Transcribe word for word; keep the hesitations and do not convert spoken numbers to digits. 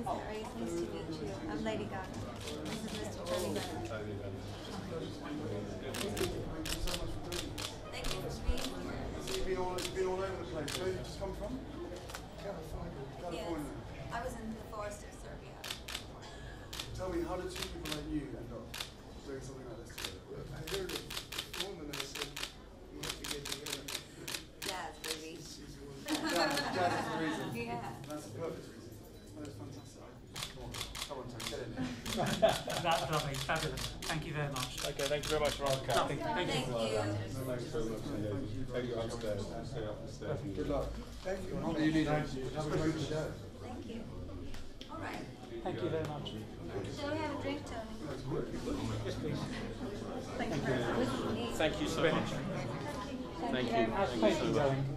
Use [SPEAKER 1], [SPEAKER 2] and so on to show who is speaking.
[SPEAKER 1] Harry. It's nice to meet you. I'm Lady Gaga. This is Mister Tony Bennett.
[SPEAKER 2] Tony Bennett.
[SPEAKER 1] Thank you for being here.
[SPEAKER 3] So you've been all, you've been all over the place. Where did you just come from? California. California.
[SPEAKER 1] Yes, I was in the forest of Serbia.
[SPEAKER 3] Tell me, how did two people like you end up doing something like this together?
[SPEAKER 4] I heard a woman, I said, we have to get together.
[SPEAKER 1] Jazz, baby.
[SPEAKER 4] She's the one.
[SPEAKER 3] Jazz, jazz is the reason.
[SPEAKER 1] Yeah.
[SPEAKER 3] That's the perfect reason. That is fantastic. Come on, come on, Tony, get in there.
[SPEAKER 5] That's lovely, fabulous. Thank you very much.
[SPEAKER 6] Okay, thank you very much, Ron.
[SPEAKER 5] Lovely, thank you.
[SPEAKER 1] Thank you.
[SPEAKER 2] Thanks very much. Take you upstairs. Stay up the stairs.
[SPEAKER 3] Good luck.
[SPEAKER 4] Thank you.
[SPEAKER 3] What do you need? Have a drink to go.
[SPEAKER 1] Thank you. All right.
[SPEAKER 5] Thank you very much.
[SPEAKER 1] Shall we have a drink, Tony?
[SPEAKER 5] Yes, please.
[SPEAKER 1] Thank you very much.
[SPEAKER 6] Thank you so much.
[SPEAKER 1] Thank you.
[SPEAKER 5] How's Faith going?